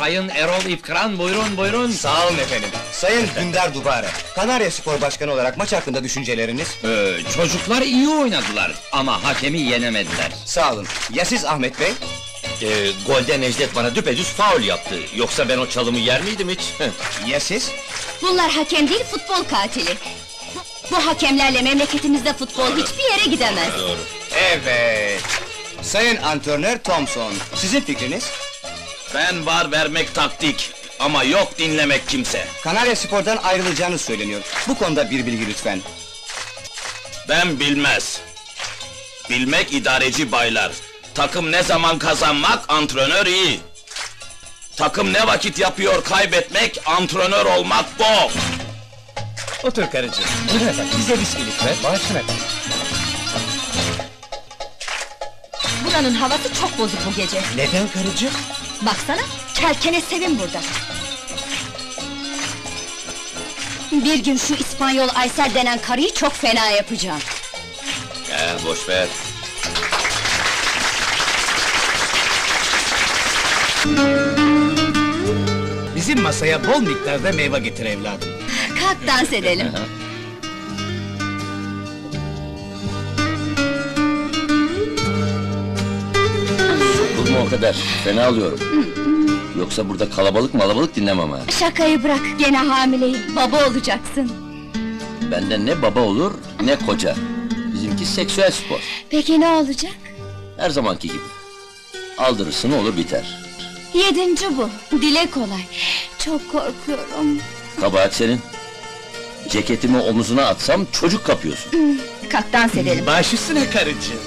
Sayın Erol İpkıran, buyurun buyurun. Sağ olun efendim. Sayın Dündar Dubare, Kanaryaspor Başkanı olarak maç hakkında düşünceleriniz? Çocuklar iyi oynadılar ama hakemi yenemediler. Sağ olun. Ya siz Ahmet Bey? Golde Necdet bana düpedüz faul yaptı. Yoksa ben o çalımı yer miydim hiç? Ya siz? Bunlar hakem değil, futbol katili. Bu hakemlerle memleketimizde futbol hiçbir yere gidemez. Evet. Sayın Antrenör Thompson, sizin fikriniz? Ben var vermek taktik. Ama yok dinlemek kimse. Kanaryaspor'dan ayrılacağını söyleniyor. Bu konuda bir bilgi lütfen. Ben bilmez. Bilmek idareci baylar. Takım ne zaman kazanmak, antrenör iyi. Takım ne vakit yapıyor kaybetmek, antrenör olmak bok. Otur karıcığım. Buyurun efendim, bize viski lütfen. Bağışın efendim. Buranın havası çok bozuk bu gece. Neden karıcığım? Baksana, Kelkene Sevim burada. Bir gün şu İspanyol Aysel denen karıyı çok fena yapacağım. Boş ver. Bizim masaya bol miktarda meyve getir evladım. Kalk dans edelim. Sokulma o kadar, fena alıyorum. Yoksa burada kalabalık dinlemem ha. Şakayı bırak, gene hamileyim, baba olacaksın. Benden ne baba olur, ne koca. Bizimki seksüel spor. Peki ne olacak? Her zamanki gibi. Aldırırsın olur biter. 7. bu, dile kolay. Çok korkuyorum. Kabahat senin. Ceketimi omuzuna atsam çocuk kapıyorsun. Kalk dans edelim. Baş üstüne karıcığım.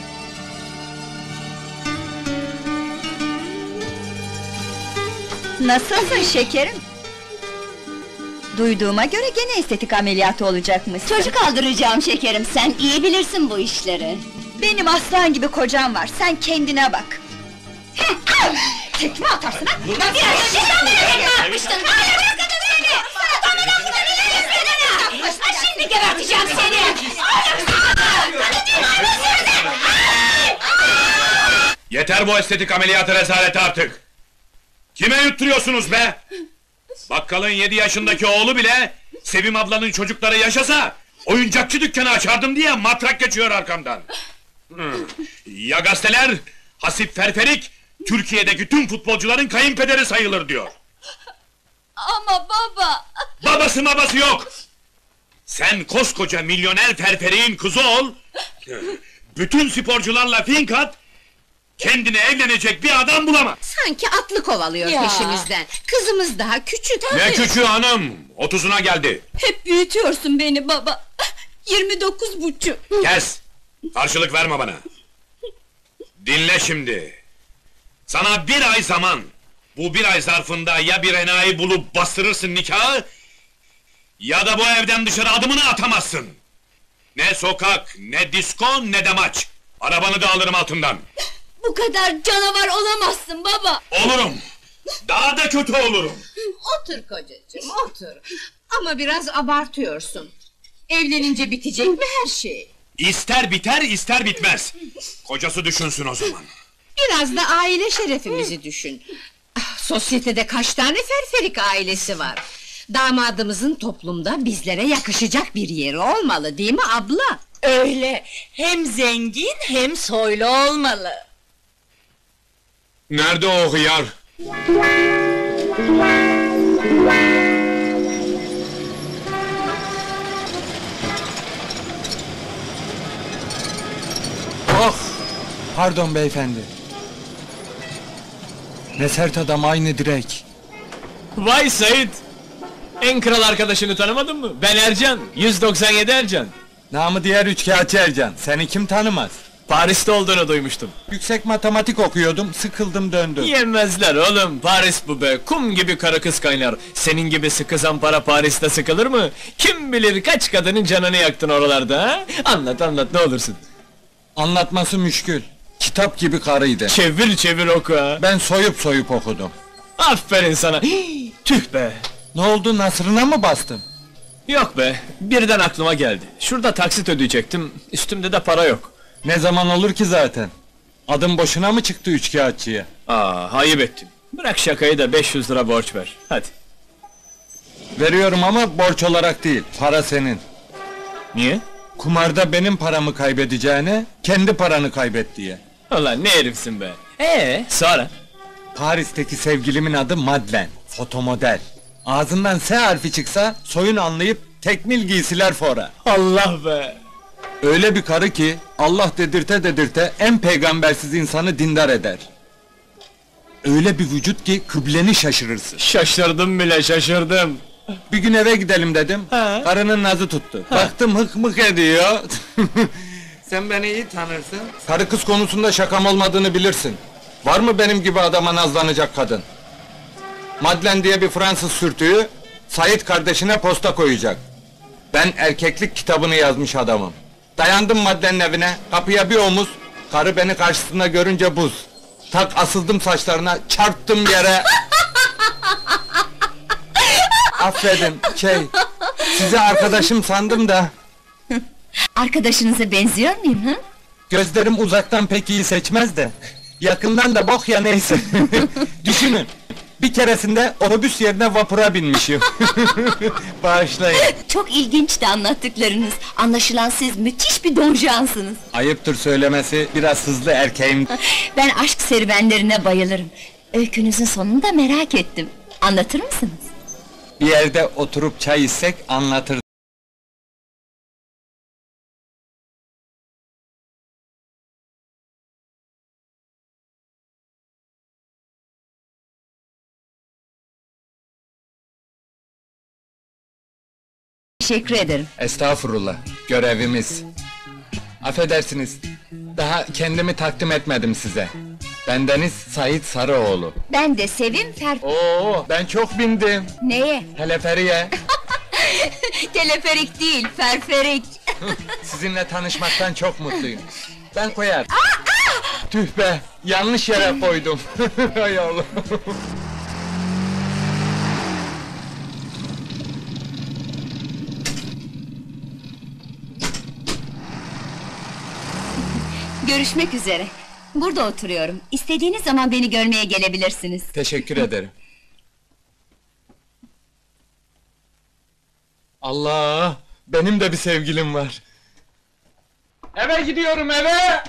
Nasılsın şekerim? Duyduğuma göre gene estetik ameliyatı olacakmış. Çocuk aldıracağım şekerim, sen iyi bilirsin bu işleri. Benim aslan gibi kocam var, sen kendine bak. Tekme atarsın ha! Bir an önce sen bana tekme atmıştın! Hala bırakın seni! Sana dominantla ileri seni! Şimdi geberteceğim seni! Yeter bu estetik ameliyatı rezaleti artık! Kime yutturuyorsunuz be? Bakkalın 7 yaşındaki oğlu bile, Sevim ablanın çocukları yaşasa, oyuncakçı dükkanı açardım diye matrak geçiyor arkamdan. Ya gazeteler, Hasip Ferferik, Türkiye'deki tüm futbolcuların kayınpederi sayılır diyor. Ama baba! Babası yok! Sen koskoca milyoner Ferferik'in kızı ol, bütün sporcularla fink at, kendine evlenecek bir adam bulamaz! Sanki atlı kovalıyor peşimizden. Kızımız daha küçük. Ne küçüğü hanım, 30'una geldi. Hep büyütüyorsun beni baba! 29,5! Kes! Karşılık verme bana! Dinle şimdi! Sana 1 ay zaman! Bu 1 ay zarfında ya bir enayi bulup bastırırsın nikahı... ...ya da bu evden dışarı adımını atamazsın! Ne sokak, ne disko, ne de maç! Arabanı da alırım altından! Bu kadar canavar olamazsın baba! Olurum! Daha da kötü olurum! Otur kocacığım, otur. Ama biraz abartıyorsun. Evlenince bitecek mi her şey? İster biter, ister bitmez! Kocası düşünsün o zaman! Biraz da aile şerefimizi düşün. Sosyetede kaç tane Ferferik ailesi var? Damadımızın toplumda bizlere yakışacak bir yeri olmalı, değil mi abla? Öyle, hem zengin hem soylu olmalı. Nerede o hıyar? Oh! Pardon beyefendi. Ne sert adam, aynı direk. Vay Sait! En kral arkadaşını tanımadın mı? Ben Ercan, 197 Ercan. Namı diğer üçkağıtçı Ercan, seni kim tanımaz? Paris'te olduğunu duymuştum. Yüksek matematik okuyordum, sıkıldım döndüm. Yemezler oğlum, Paris bu be, kum gibi karı kız kaynar. Senin gibi sıkı zampara Paris'te sıkılır mı? Kim bilir kaç kadının canını yaktın oralarda ha? Anlat ne olursun. Anlatması müşkül. Kitap gibi karıydı. Çevir çevir oku ha. Ben soyup okudum. Aferin sana. Hii, tüh be. Ne oldu, nasrına mı bastın? Yok be, birden aklıma geldi. Şurada taksit ödeyecektim, üstümde de para yok. Ne zaman olur ki zaten? Adım boşuna mı çıktı üçkağıtçıya? Ayıp ettim. Bırak şakayı da 500 lira borç ver. Hadi. Veriyorum ama borç olarak değil, para senin. Niye? Kumarda benim paramı kaybedeceğine, kendi paranı kaybet diye. Ulan ne herifsin be. Sonra? Paris'teki sevgilimin adı Madeleine, fotomodel. Ağzından S harfi çıksa, soyun anlayıp tekmil giysiler fora. Allah be. Öyle bir karı ki, Allah dedirte dedirte en peygambersiz insanı dindar eder. Öyle bir vücut ki kıbleni şaşırırsın. Şaşırdım bile, şaşırdım. Bir gün eve gidelim dedim, Ha. karının nazı tuttu. Baktım hık mık ediyor. Sen beni iyi tanırsın. Karı kız konusunda şakam olmadığını bilirsin. Var mı benim gibi adama nazlanacak kadın? Madeleine diye bir Fransız sürtüğü, Sait kardeşine posta koyacak. Ben erkeklik kitabını yazmış adamım. Dayandım Madeleine'in evine, kapıya bir omuz, karı beni karşısında görünce buz. Tak asıldım saçlarına, çarptım yere. Affedin, sizi arkadaşım sandım da... Arkadaşınıza benziyor muyum ha? Gözlerim uzaktan pek iyi seçmez de... Yakından da bok ya neyse. Düşünün, bir keresinde otobüs yerine vapura binmişim. Bağışlayın. Çok ilginçti anlattıklarınız. Anlaşılan siz müthiş bir donjansınız. Ayıptır söylemesi, biraz hızlı erkeğim. Ben aşk serüvenlerine bayılırım. Öykünüzün sonunu da merak ettim. Anlatır mısınız? Bir yerde oturup çay içsek anlatır. Teşekkür ederim. Estağfurullah, görevimiz. Affedersiniz, daha kendimi takdim etmedim size. Bendeniz Sait Sarıoğlu. Ben de Sevim Oo, ben çok bindim. Neye? Teleferiye. Teleferik değil, ferferik. Sizinle tanışmaktan çok mutluyum. Ben koyar. Tüh be, yanlış yere koydum. Hay Allah. Görüşmek üzere. Burada oturuyorum. İstediğiniz zaman beni görmeye gelebilirsiniz. Teşekkür ederim. Allah! Benim de bir sevgilim var. Eve gidiyorum, eve!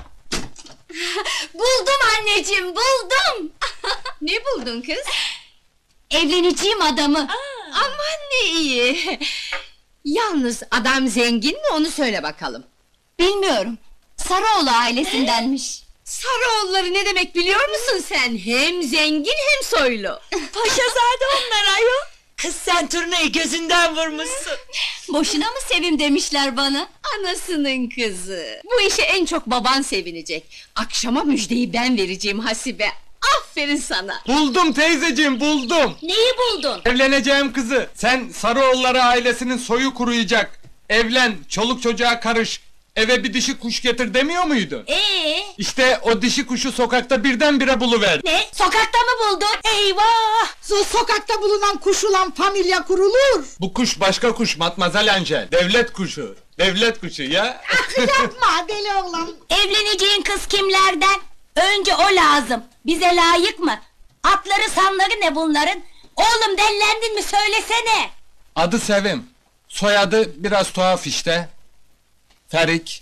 Buldum anneciğim, buldum! Ne buldun kız? Evleneceğim adamı. Aman ne iyi! Yalnız adam zengin mi onu söyle bakalım. Bilmiyorum. Sarıoğlu ailesindenmiş. Sarıoğulları ne demek biliyor musun sen? Hem zengin hem soylu. Paşazade onlar ayol. Kız sen turnayı gözünden vurmuşsun. Boşuna mı Sevim demişler bana? Anasının kızı. Bu işe en çok baban sevinecek. Akşama müjdeyi ben vereceğim Hasibe. Aferin sana. Buldum teyzeciğim, buldum! Neyi buldun? Evleneceğim kızı! Sen Sarıoğulları ailesinin soyu kuruyacak! Evlen, çoluk çocuğa karış! Eve bir dişi kuş getir demiyor muydu? İşte o dişi kuşu sokakta birdenbire buluver! Ne? Sokakta mı buldun? Eyvah! Sokakta bulunan kuş olan familya kurulur. Bu kuş başka kuş Matmazel Angel, devlet kuşu! Devlet kuşu ya! Yapma deli oğlan. Evleneceğin kız kimlerden? Önce o lazım. Bize layık mı? Atları sanları ne bunların? Oğlum dellendin mi söylesene! Adı Sevim, soyadı biraz tuhaf işte. Ferik,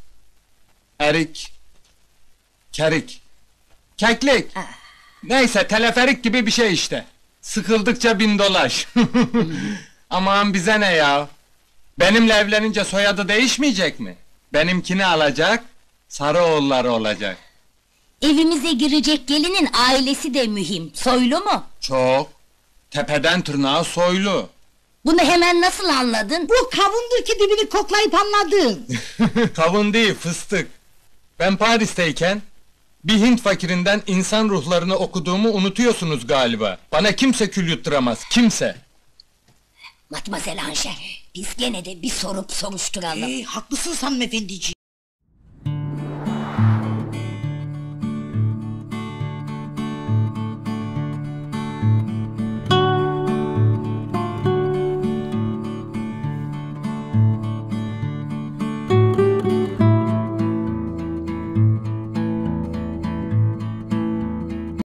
Erik, Kerik, Keklik. Neyse teleferik gibi bir şey işte. Sıkıldıkça bin dolaş. Aman bize ne ya? Benimle evlenince soyadı değişmeyecek mi? Benimkini alacak, Sarıoğulları olacak. Evimize girecek gelinin ailesi de mühim. Soylu mu? Çok. Tepeden tırnağa soylu. Bunu hemen nasıl anladın? Bu kavundur ki dibini koklayıp anladın. Kavun değil, fıstık. Ben Paris'teyken bir Hint fakirinden insan ruhlarını okuduğumu unutuyorsunuz galiba. Bana kimse kül yutturamaz, kimse. Matmazel Anşer, biz gene de bir sorup soruşturalım. Haklısın hanımefendiciğim.